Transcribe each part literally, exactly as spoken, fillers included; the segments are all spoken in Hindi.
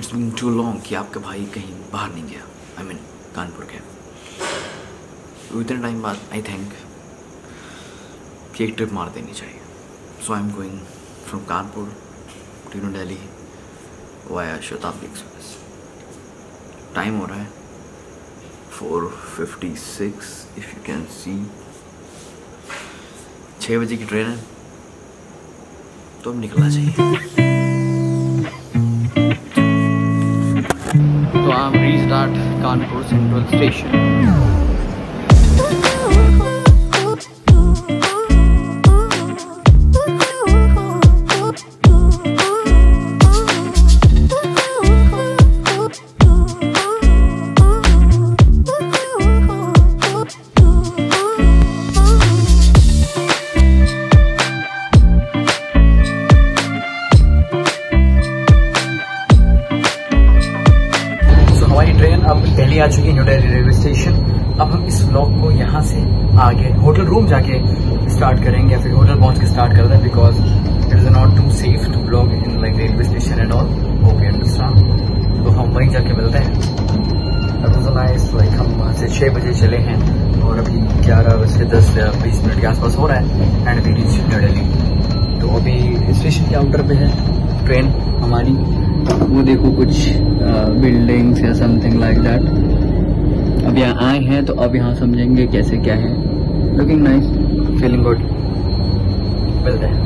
इट्स बीन टू लॉन्ग कि आपका भाई कहीं बाहर नहीं गया, आई मीन कानपुर गया। इतने टाइम बाद आई थिंक कि एक ट्रिप मार देनी चाहिए। So I am going from Kanpur to New Delhi via Shatabdi Express. Time हो रहा है four fifty six if you can see. छः बजे की ट्रेन है तो अब निकलना चाहिए। तो I am reached at Kanpur Central station. अब दिल्ली आ चुकी है, न्यू दिल्ली रेलवे स्टेशन। अब हम इस व्लॉग को यहाँ से आगे होटल रूम जाके स्टार्ट करेंगे या फिर होटल पहुँच के स्टार्ट कर दें, because it is not too safe to vlog in like railway station and all. Okay understand. तो हम वहीं जाके मिलते हैं। अब नाइस लाइक हम वहाँ से छः बजे चले हैं और अभी ग्यारह बज के दस या बीस मिनट के आसपास हो रहा है and we reach New Delhi. तो अभी स्टेशन के आउटर पे है ट्रेन हमारी। वो देखो कुछ बिल्डिंग्स या समथिंग लाइक दैट। अब यहाँ आए हैं तो अब यहाँ समझेंगे कैसे क्या है। Looking nice, feeling good. मिलते हैं।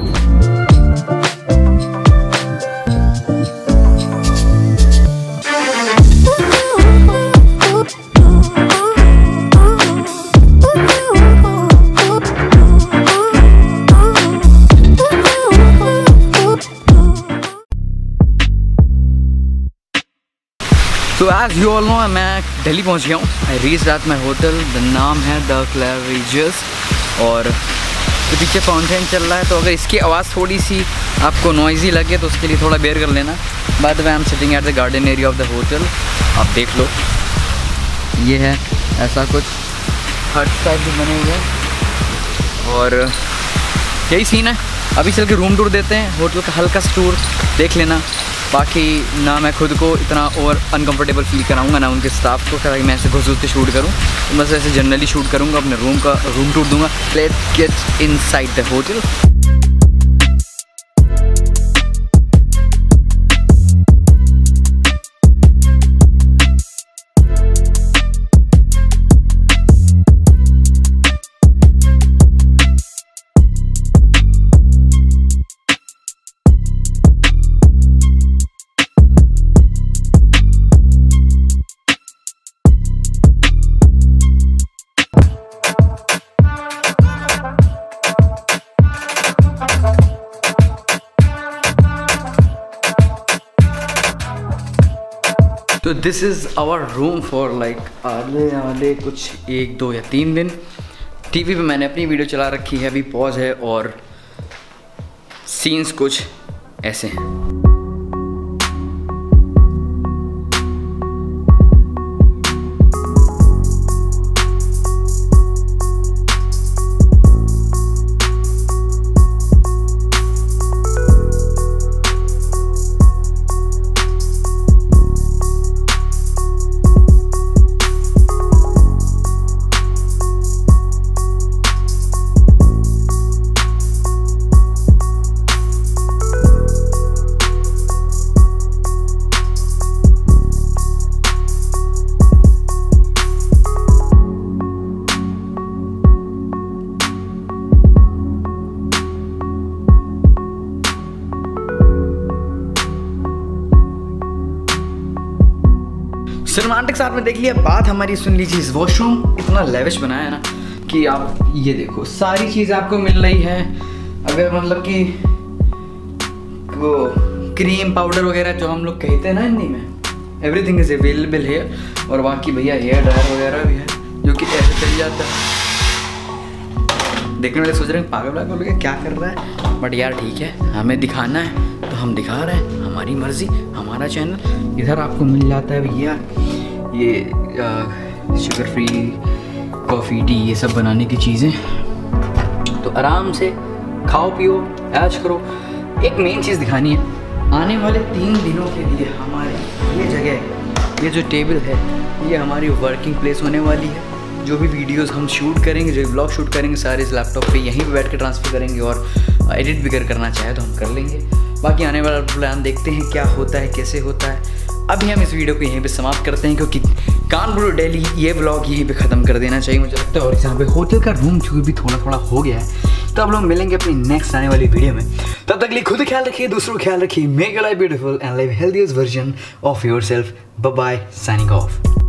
तो एज यू ऑल नो मैं दिल्ली पहुंच गया हूँ। I reach at my hotel, the नाम है द क्लैरिजेस। और तो पीछे फाउंटेन चल रहा है, तो अगर इसकी आवाज़ थोड़ी सी आपको नॉइजी लगे तो उसके लिए थोड़ा बेयर कर लेना। By the way I am sitting at the garden area of the hotel. आप देख लो, ये है ऐसा कुछ हट टाइप भी बने हुए हैं और यही सीन है। अभी चल के रूम टूर देते हैं, होटल का हल्का सा टूर देख लेना। बाकी ना मैं खुद को इतना ओवर अनकंफर्टेबल फील कराऊंगा ना उनके स्टाफ को, कि मैं ऐसे घुस घुस के शूट करूँ। तो बस ऐसे जनरली शूट करूँगा, अपने रूम का रूम टूर दूंगा। Let's get inside the hotel. तो this is our room for like आधे आधे कुछ एक दो या तीन दिन। टीवी पे मैंने अपनी वीडियो चला रखी है, अभी पॉज है और सीन्स कुछ ऐसे हैं। सिनेमैटिक साथ में देख लिया, बात हमारी सुन लीजिए। इस वॉशरूम इतना लेविश बनाया है ना कि आप ये देखो सारी चीज़ आपको मिल रही है। अगर मतलब कि वो क्रीम पाउडर वगैरह जो हम लोग कहते हैं ना हिंदी में, एवरीथिंग इज़ अवेलेबल है। और बाकी भैया हेयर ड्रायर वगैरह भी है जो कि ऐसे चल जाता है। देखने वाले सोच रहे हैं पागल पागल क्या कर रहा है, बट यार ठीक है, हमें दिखाना है तो हम दिखा रहे हैं, हमारी मर्जी, हमारा चैनल। इधर आपको मिल जाता है भैया ये शुगर फ्री कॉफ़ी टी ये सब बनाने की चीज़ें। तो आराम से खाओ पियो ऐश करो। एक मेन चीज़ दिखानी है आने वाले तीन दिनों के लिए हमारी ये जगह, ये जो टेबल है, ये हमारी वर्किंग प्लेस होने वाली है। जो भी वीडियोस हम शूट करेंगे, जो ब्लॉग शूट करेंगे, सारे इस लैपटॉप पे यहीं पे बैठ के ट्रांसफ़र करेंगे और एडिट भी कर करना चाहे तो हम कर लेंगे। बाकी आने वाला प्लान देखते हैं क्या होता है, कैसे होता है। अभी हम इस वीडियो को यहीं पे समाप्त करते हैं क्योंकि कानपुर दिल्ली ये ब्लॉग यहीं पे ख़त्म कर देना चाहिए मुझे लगता है। और यहाँ पे होटल का रूम जो भी थोड़ा थोड़ा हो गया है, तो अब लोग मिलेंगे अपनी नेक्स्ट आने वाली वीडियो में। तब तक लिए खुद ख्याल रखिए, दूसरों का ख्याल रखिए। Make your life beautiful and live healthiest version of yourself. Bye bye, signing of.